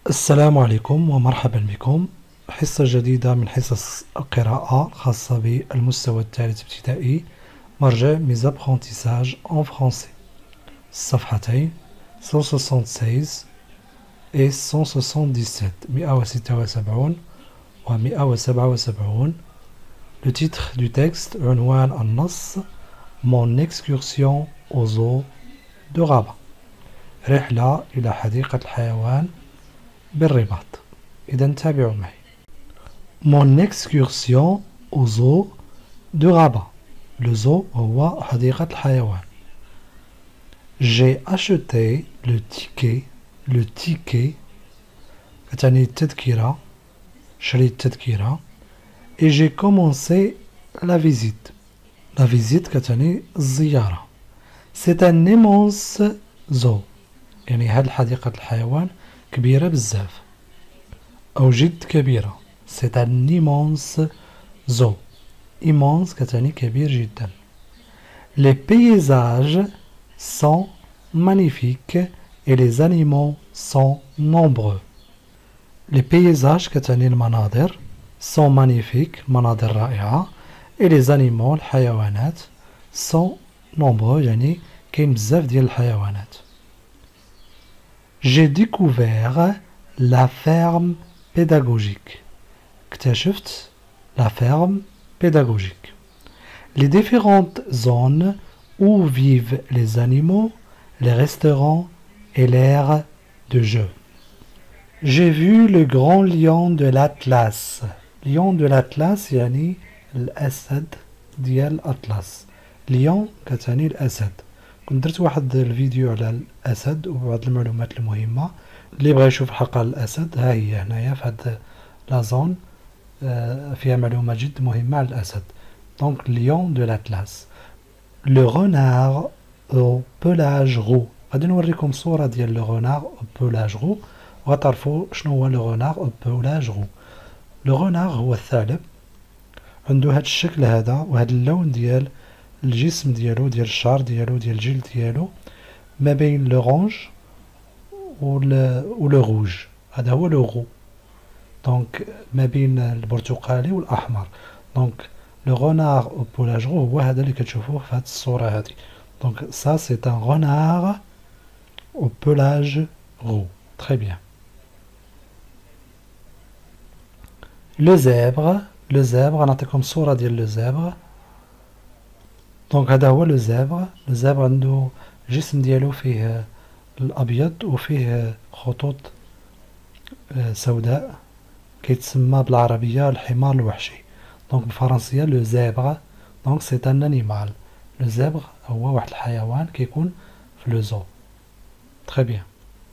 السلام عليكم ومرحبا بكم. حصة جديدة من حصص القراءة خاصة بالمستوى الثالث ابتدائي. مرجع mes apprentissages en français. الصفحتين 176 et 177 176 و 177. Le titre du texte عنوان النص Mon excursion au zoo de Rabat. رحلة إلى حديقة الحيوان بالرباط. إذا تابعوا معي. Mon excursion au zoo de Rabat. Le zoo هو حديقة الحيوان. J'ai acheté le ticket كتعني التذكرة. شريت التذكرة. Et j'ai commencé la visite. La visite كتعني الزيارة. C'est un immense zoo. يعني هاد حديقة الحيوان كبيرة بزاف أو جد كبيرة. C'est un immense zoo. Immense كتعني كبير جدا. Les paysages sont magnifiques et les animaux sont nombreux. Les paysages كتعني المناظر sont magnifiques مناظر رائعة et les animaux الحيوانات sont nombreux يعني كاين بزاف ديال الحيوانات. J'ai découvert la ferme pédagogique. اكتشفت la ferme pédagogique. Les différentes zones où vivent les animaux, les restaurants et l'aire de jeu. J'ai vu le grand lion de l'Atlas. Lion de l'Atlas يعني الأسد ديال أطلس. lion كتعني الأسد. كنت درت واحد الفيديو على الأسد وبعض المعلومات المهمة. اللي بغى يشوف حلقة الأسد ها هي هنايا في هاد لازون فيها معلومات جد مهمة على الأسد. Donc lion de l'Atlas. Le renard au pelage roux. غادي نوريكم صورة ديال le renard au pelage roux وغتعرفوا شنو هو le renard au pelage roux. le renard هو الثعلب عنده هاد الشكل هذا وهاد اللون ديال الجسم ديالو ديال الشعر ديالو ديال الجلد ديالو ما بين لورانج و لو روج. هذا هو لو غو. دونك ما بين البرتقالي والاحمر. دونك لو غونار او بولاج رو هو هذا اللي كتشوفوه في هذه الصوره هذه. دونك سا سي ان غونار او بولاج رو. تري بيان. لو زيبر. لو زيبر نعطيكم صوره ديال لو زيبر. دونك هذا هو لو زيبر. لو زيبر عنده الجسم ديالو فيه الابيض وفيه خطوط سوداء كيتسمى بالعربيه الحمار الوحشي. دونك بالفرنسيه لو زيبر. دونك سي ان انيمال. لو زيبر هو واحد الحيوان كيكون في لو زو. تري بيان.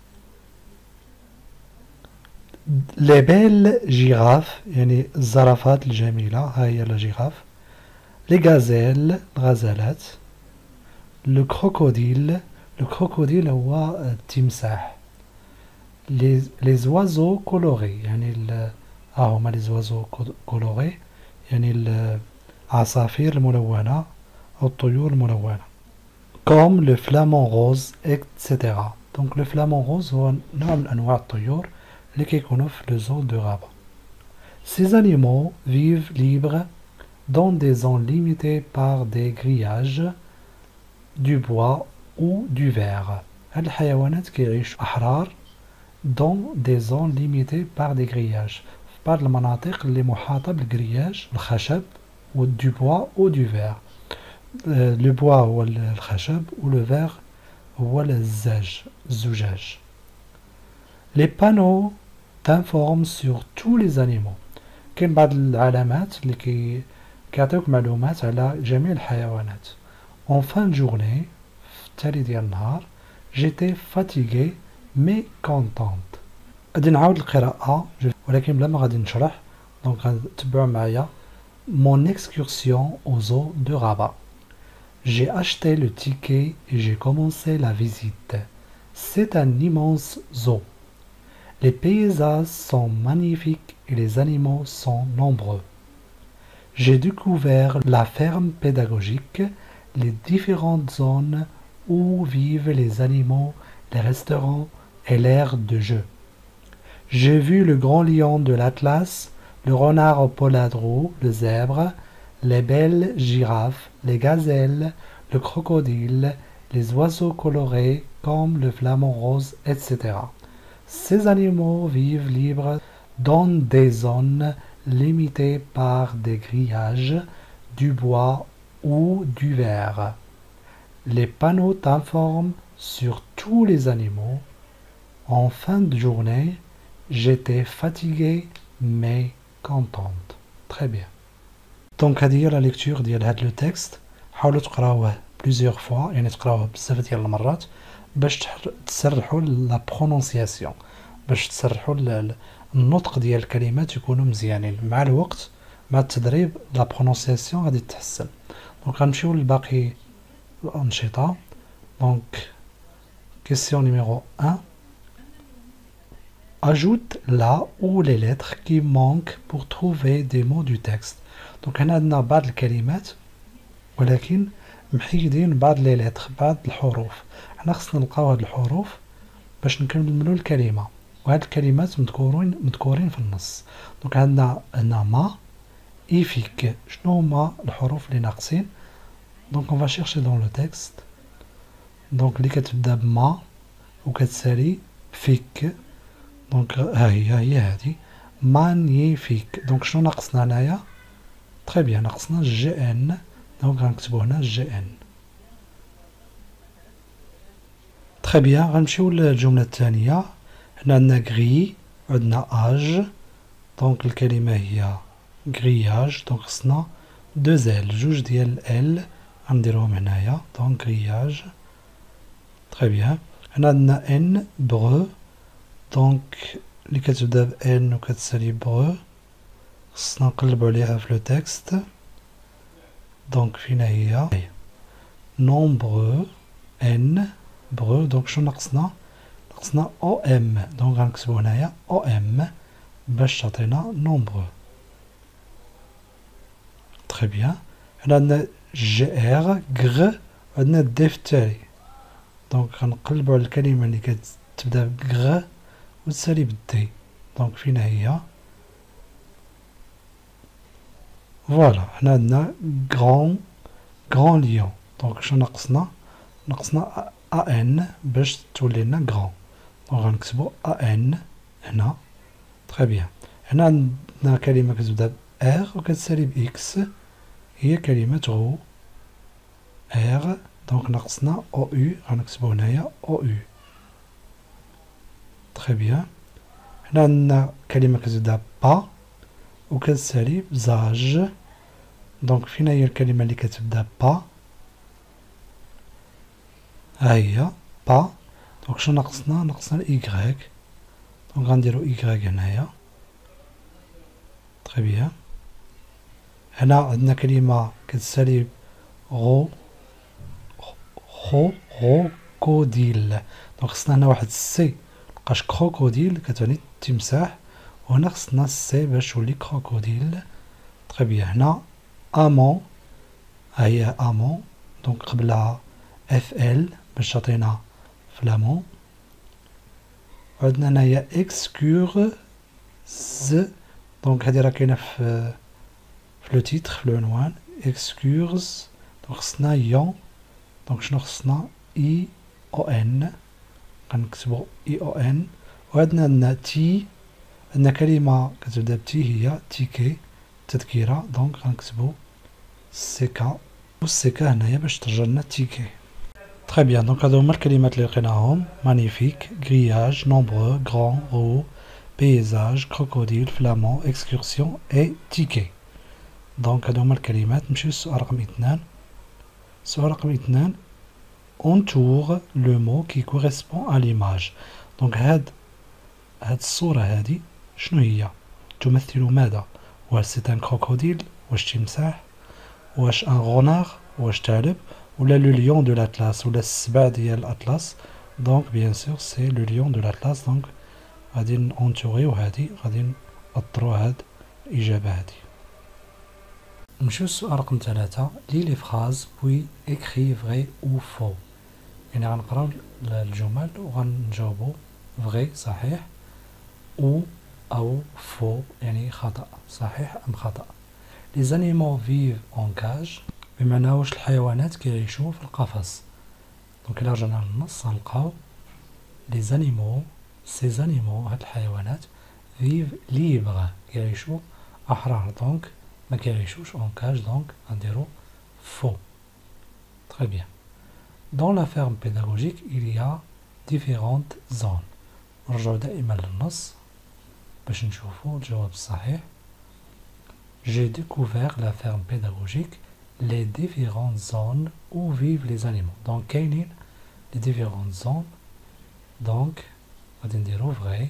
لي بيل جيراف يعني الزرافات الجميله. ها هي لا جيراف. لي غازيل الغزالات. لو كروكوديل. لو كروكوديل هو التمساح. لي زوازو كولوري يعني ها هما لي زوازو كولوري يعني العصافير الملونه او الطيور الملونه. كوم لو فلامون روز اكسيتيرا. دونك لو فلامون روز هو نوع من انواع الطيور اللي كيكونوا في لو زو دو غابا. Ces animaux vivent libres dans des zones limitées par des grillages du bois ou du verre. هاد الحيوانات كيعيشوا أحرار dans des zones limitées par des grillages. في بعض المناطق اللي محاطة بالجرياج الخشب و du bois ou du verre. le bois هو الخشب و le verre هو الزجاج. Les panneaux t'informent sur tous les animaux. كاين بعض العلامات اللي كيعطيوك معلومات على جميع الحيوانات. En fin de journée, في التالي ديال النهار, j'étais fatigué mais contente. غادي نعاود القراءة ولكن بلا ما غادي نشرح. دونك غتبعوا معايا. Mon excursion au zoo de Rabat. J'ai acheté le ticket et j'ai commencé la visite. C'est un immense zoo. Les paysages sont magnifiques et les animaux sont nombreux. J'ai découvert la ferme pédagogique, les différentes zones où vivent les animaux, les restaurants et l'aire de jeu. J'ai vu le grand lion de l'Atlas, le renard au poladrou, le zèbre, les belles girafes, les gazelles, le crocodile, les oiseaux colorés comme le flamant rose, etc. Ces animaux vivent libres dans des zones limitées par des grillages, du bois ou du verre. Les panneaux t'informent sur tous les animaux. En fin de journée, j'étais fatiguée mais contente. Très bien. Donc هذه هي la lecture ديال هذا لو تكست. حاولوا تقراوه plusieurs fois يعني تقراوه بزاف ديال المرات باش تسرحوا لا برونونسياسيون باش تسرحوا النطق ديال الكلمات يكونوا مزيانين مع الوقت مع التدريب لا برونونسياسيون غادي تتحسن. دونك غنمشيو لباقي الأنشطة. دونك question numéro 1. Ajoute là où les lettres qui manquent pour trouver des mots du texte. Donc هنا عندنا بعض الكلمات ولكن محيدين بعض لي لتر بعض الحروف. حنا خصنا نلقاو هاد الحروف باش نكملوا الكلمة وهاد الكلمات مذكورين في النص. دونك عندنا هنا ما إيفيك. شنو هما الحروف اللي ناقصين؟ دونك on va chercher dans le texte. دونك اللي كتبدا بما وكتسالي فيك. دونك هي هادي مانيفيك. دونك شنو ناقصنا هنايا؟ تري بيان ناقصنا جي ان. دونك غنكتبو هنا جي ان. تري بيان غنمشيو للجملة الثانية. هنا عندنا غري وعندنا اج. دونك الكلمة هي غرياج. دونك خصنا دو زيل جوج ديال ال غنديروهم هنايا. دونك غرياج. تري بيان. هنا عندنا ان برو. دونك اللي كتبدا ب ان وكتسالي برو خصنا نقلبو عليها في لو تكست. دونك فين هي؟ نومبرو ان برو. دونك شنو ناقصنا؟ ناقصنا او ام. دونك غنكتبو هنايا او ام باش تعطينا نومبرو. تري بيان. هنا عندنا جي ار غ. عندنا دفتري. دونك غنقلبو على الكلمة اللي كتبدا بغ وتسالي بالدي. دونك فين هي؟ فوالا هنا عندنا غران ليون. دونك شنو ناقصنا؟ ناقصنا ا ان باش تولي لنا غران. دونك غنكتبو ا ان هنا. تري بيان. هنا عندنا كلمة كتبدا ب ار وكتسالي باكس هي كلمة غو ار. دونك ناقصنا او يو غنكتبو هنايا او يو. تري بيان. هنا عندنا كلمة كتبدا با وكتسالي بزاج. دونك فين هي الكلمة اللي كتبدا با؟ ها هي با. دونك شنو ناقصنا؟ ناقصنا الإيكغيك. دونك غنديرو إيكغيك هنايا. تري بيان. هنا عندنا كلمة كتسالي غو كروكوديل. دونك خصنا هنا واحد السي لقاش كروكوديل كتعني التمساح وهنا خصنا السي باش تولي كروكوديل. تري بيان. هنا امون. هي امون. دونك قبلها اف ال باش تعطينا فلامون. وعندنا هنايا اكسكورز. دونك هادي راه كاينه في لو تيتر في العنوان اكسكورز. دونك خصنا يون. دونك شنو خصنا؟ اي او ان. غنكتبو اي او ان. وعندنا تي. عندنا كلمة كتبدا بتي هي تيكي تذكيرة. دونك غنكتبو سيكا والسيكا هنايا باش ترجع لنا تيكي. تري بيان. دونك هادو هما الكلمات اللي لقيناهم. مانيفيك غرياج نومبرو غران رو بيزاج كروكوديل فلامون اكسكورسيون اي تيكي. دونك هادو هما الكلمات. نمشيو للسؤال رقم 2. السؤال رقم 2 entoure le mot qui correspond à l'image. دونك هاد الصورة هادي شنو هي؟ تمثل ماذا؟ واش سي ان كروكوديل؟ واش تمساح؟ واش ان غونار؟ واش ثعلب؟ ولا لو ليون دو لاتلاس ولا السبع ديال الاطلس؟ دونك بيان سور سي لو ليون دو لاتلاس. دونك غادي نونتوريو هادي غادي نأطرو هاد الإجابة هادي. نمشيو للسؤال رقم 3. لي لي فراز بوي écris vrai ou faux. يعني غنقراو الجمل وغنجاوبو vrai صحيح ou أو faux يعني خطأ صحيح أم خطأ. Les animaux vivent en cage بمعنى واش الحيوانات كيعيشوا في القفص. دونك إلا رجعنا للنص غنلقاو les animaux ces animaux هاد الحيوانات vivent libre كيعيشوا أحرار دونك ما كيعيشوش en cage دونك غنديرو faux. Très bien. Dans la ferme pédagogique il y a différentes zones. نرجعو دائما للنص باش نشوفو الجواب الصحيح. J'ai découvert la ferme pédagogique les différentes zones où vivent les animaux. Donc كاينين les différentes zones. Donc غادي نديرو vrai.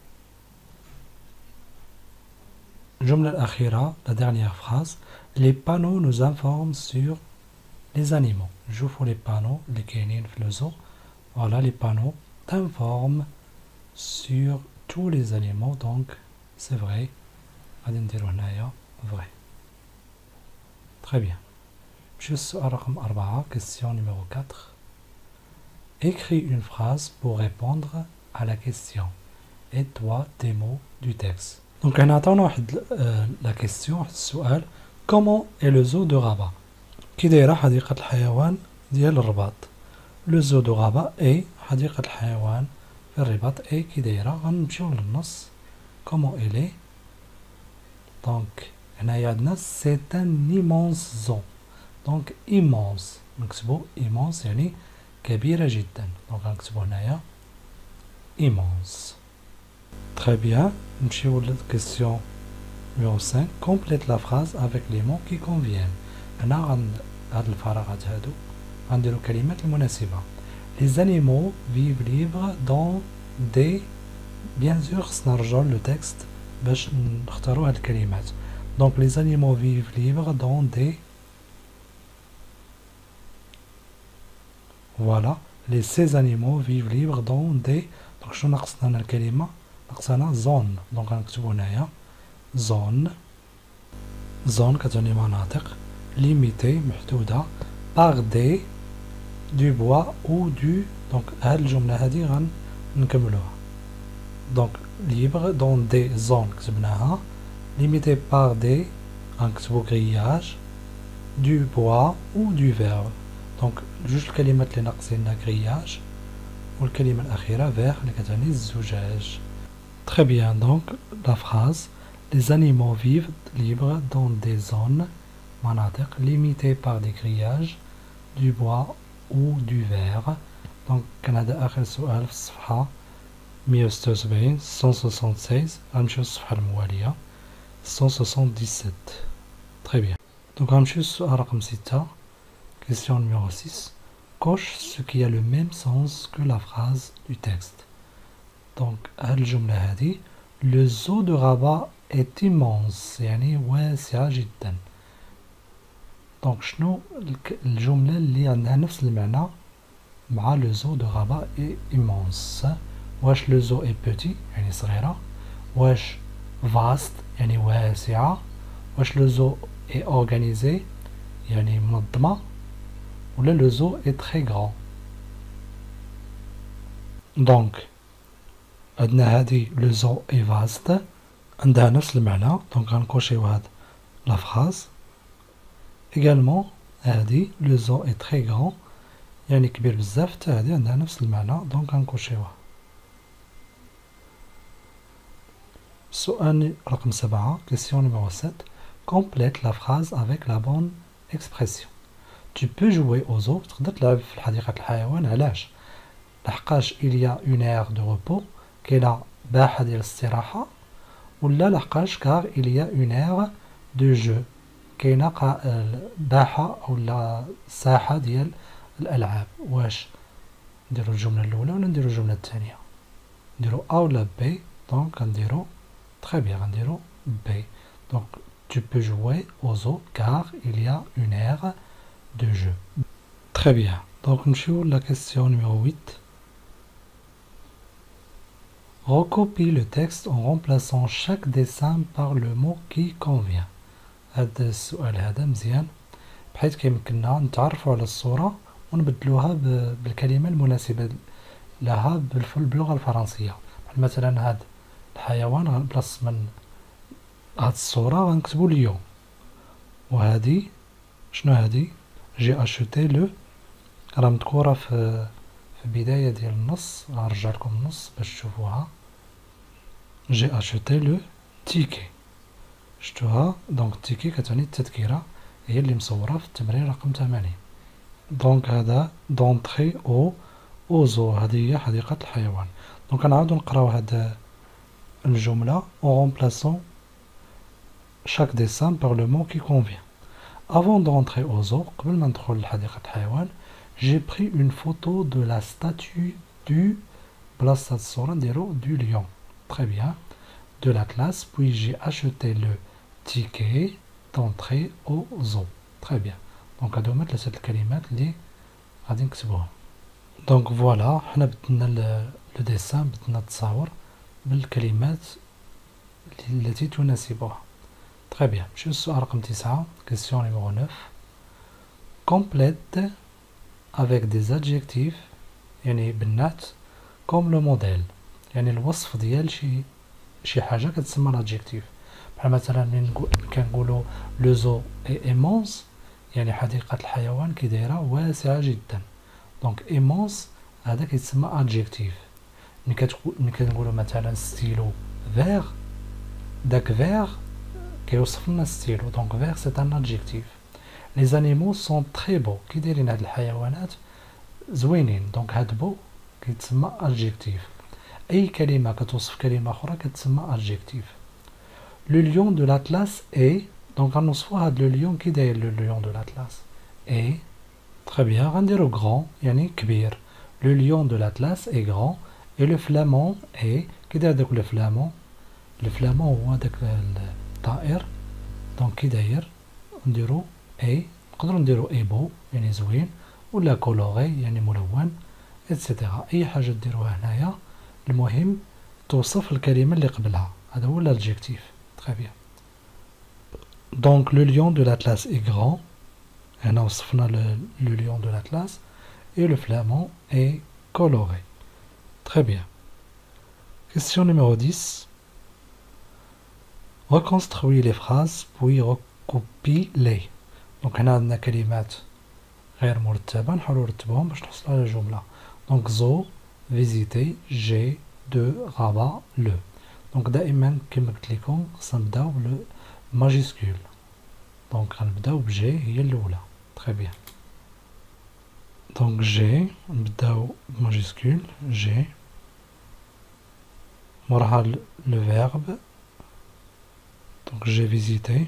الجملة الأخيرة la dernière phrase. Les panneaux nous informent sur les animaux. نشوفو les panneaux اللي كاينين في le zoo. Voilà les panneaux t'informent sur tous les animaux. Donc c'est vrai. غادي نديرو هنايا vrai. Très bien. نمشيو للسؤال رقم 4. Question numéro 4. Écris une phrase pour répondre à la question. Aide-toi des mots du texte. Donc هنا عطاونا واحد la question واحد السؤال. Comment est le zoo de Rabat? كي دايرة حديقة الحيوان ديال الرباط. Le zoo de Rabat est حديقة الحيوان في الرباط est كي دايرة. غنمشيو للنص. Comment elle est? Donc هنايا عندنا c'est un immense zoo. Donc immense نكتبو immense يعني كبيرة جدا. دونك غنكتبو هنايا immense. Très bien. نمشيو للكيسيون numéro 5. Complète la phrase avec les mots qui conviennent. هنا هاد الفراغات هادو غنديرو الكلمات المناسبة. Les animaux vivent libres dans des. Bien sûr خصنا نرجعو للتكست باش نختارو هاد الكلمات. Donc les animaux vivent libres dans des. Voilà. Ces animaux vivent libres dans des. Donc شنو ناقصنا هنا الكلمة؟ ناقصنا زون. دونك غنكتبو هنايا زون. زون كتعني مناطق. limitée محدودة. par des du bois ou du. دونك هاد الجملة هادي غنكملوها. دونك libre dans des zones كتبناها. limité par des غنكتبو grillage du bois ou du verre. دونك جوج الكلمات اللي ناقصيننا grillage والكلمة الأخيرة verre اللي كتعني الزجاج. Très bien, donc la phrase. Les animaux vivent libres dans des zones مناطق limitées par des grillages du bois ou du verre. Donc كان هذا آخر سؤال في الصفحة 176 176. غنمشيو للصفحة الموالية 177. Très bien. Donc غنمشيو للسؤال رقم 6. Question numéro 6. Coche ce qui a le même sens que la phrase du texte. Donc هاد الجملة هادي. Le zoo de Rabat est immense يعني واسع جدا. دونك شنو الجملة اللي عندها نفس المعنى مع le zoo de Rabat est immense؟ واش le zoo est petit يعني صغيرة؟ واش vaste يعني واسعة؟ واش le zoo est organisé يعني منظمة؟ ولا le zoo est très grand؟ دونك عندنا هادي le zoo est vaste عندها نفس المعنى. دونك غنكوشيو هاد لا فراز. également هادي le zoo est très grand يعني كبير بزاف حتى هادي عندها نفس المعنى. دونك غنكوشيوها. السؤال رقم 7. question numéro 7. complète la phrase avec la bonne expression. tu peux jouer au zoo. تقدر تلعب في حديقة الحيوان. علاش؟ لحقاش il y a une aire de repos كاينة باحة ديال الاستراحة. ولا لحقاش car il y a une aire de jeu كاينة باحة أو ساحة ديال الألعاب. واش نديرو الجملة الأولى ولا نديرو الجملة الثانية؟ نديرو أ ولا بي؟ دونك غنديرو très bien غنديرو بي. دونك tu peux jouer au zoo car il y a une aire de jeu. très bien. دونك نمشيو la question numéro 8. Recopie le texte en remplaçant chaque dessin par le mot qui convient. هذا السؤال هذا مزيان بحيث كيمكننا نتعرفوا على الصورة ونبدلوها بالكلمة المناسبة لها باللغة الفرنسية. مثلا هاد الحيوان بلاص من هاد الصورة غنكتبو ليون. وهادي شنو هادي؟ جي اشوتي لو، راه مذكورة في البداية ديال النص، غنرجع لكم النص باش تشوفوها. جي اشوتي لو تيكي، شفتوها؟ دونك تيكي كتعني التذكرة، هي اللي مصورة في التمرين رقم 80. دونك هذا دونتخي او زو، هذه هي حديقة الحيوان. دونك نعاودو نقراو هاد الجملة en remplaçant chaque dessin par le mot qui convient. Avant d'entrer au zoo, قبل ما ندخل لحديقة الحيوان، j'ai pris une photo de la statue du بلاصة الصورة نديرو du lion. Très bien. De la classe, puis j'ai acheté le ticket d'entrée au zoo. Très bien. دونك هادو هما 3 الكلمات اللي غادي نكتبوهم. دونك فوالا حنا بدلنا لو ديسان، بدلنا التصاور بالكلمات التي تناسبها. Très bien. نمشيو للسؤال رقم 9. Question numéro 9. Complète avec des adjectifs يعني بالنعت comme le modèle، يعني الوصف ديال شي حاجة كتسمى l'adjectif. بحال مثلا من كنقولو لو زو اي ايمونس، يعني حديقة الحيوان كي دايرة واسعة جدا. دونك ايمونس هذا كيتسمى adjectif. ملي كنقولو مثلا ستيلو فيغ، داك فيغ كيوصف لنا ستيلو، دونك فيغ سي ان adjectif. لي زانيمو سون تري بو، كي دايرين هاد الحيوانات زوينين، دونك هاد بو كيتسمى adjectif. اي كلمة كتوصف كلمة اخرى كتسمى adjectif. لو ليون دو لاتلاس اي، دونك غنوصفو هاد لو ليون كي داير لو ليون دو لاتلاس اي. تري بيان. غنديرو غران يعني كبير، لو ليون دو لاتلاس اي غران. اي لو فلامون اي، كي داير داك لو فلامون، لو فلامون هو داك الطائر، دونك كي داير نديرو اي. نقدرو نديرو اي بو يعني زوين، ولا كولوغي يعني ملون، اتسيتيرا. اي حاجة ديروها هنايا المهم توصف الكلمة اللي قبلها، هذا هو l'adjectif. Très bien. Donc le lion de l'Atlas est grand. هنا وصفنا le lion de l'Atlas. Et le flamand est coloré. Très bien. Question numéro 10. Reconstruis les phrases puis recopie-les. Donc هنا عندنا كلمات غير مرتبة، نحاولو نرتبهم باش نحصلو على جملة. Donc zo, visiter, j'ai, de, rabat, le. دونك دائما كما قلت لكم خصنا نبداو بلو ماجيسكول. دونك غنبداو بجي هي الاولى. تري بيان. دونك جي نبداو بماجيسكول جي، موراها لو فيرب. دونك جي فيزيتي.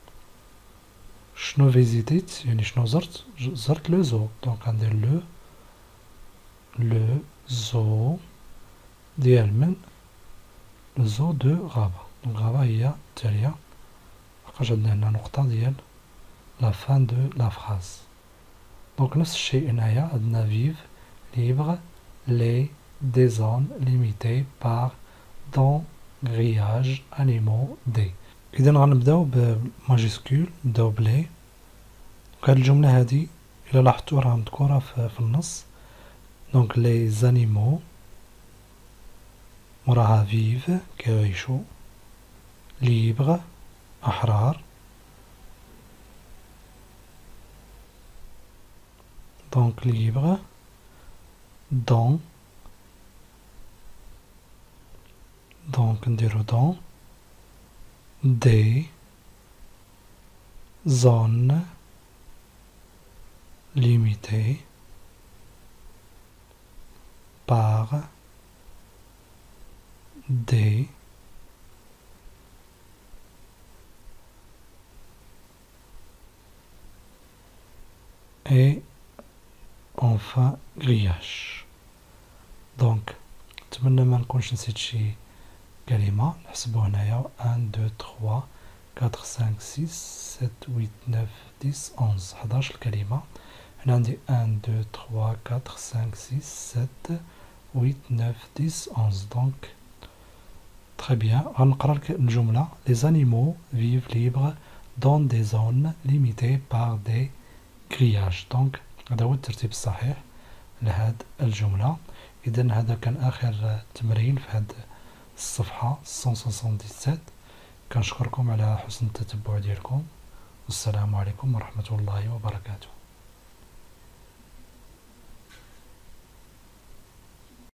شنو فيزيتيت يعني شنو زرت؟ زرت لو زو، دونك غندير لو زو ديال من؟ لو زو دو غابة. دونك غابة هي التالية، لحقاش عندنا هنا نقطة ديال لا فان دو لا فراز. دونك نفس الشيء هنايا عندنا فيف، ليبغ، لي، دي زون ليميتي، بار، دون، غرياج، انيمو، دي. اذا غنبداو بماجيسكول، نبداو بلي. هاد الجملة هادي الى لاحظتو راه مذكورة في النص. دونك لي زانيمو موراها فيف كيعيشو، ليبغ أحرار. دونك ليبغ، دون، دونك نديرو دون، دي زون ليميتي، par des et enfin grillage. دونك نتمنى ما نكونش نسيت شي كلمة. نحسبو هنايا 1 2 3 4 5 6 7 8 9 10 11 11 الكلمة. هنا عندي 1 2 3 4 5 6 7 8 9 10 11. دونك très bien. غنقرا لك الجملة. les animaux vivent libres dans des zones limitées par des grillages. دونك هذا هو الترتيب الصحيح لهاد الجملة. إذا هذا كان آخر تمرين في هاد الصفحة 177. كنشكركم على حسن التتبع ديالكم، والسلام عليكم ورحمة الله وبركاته.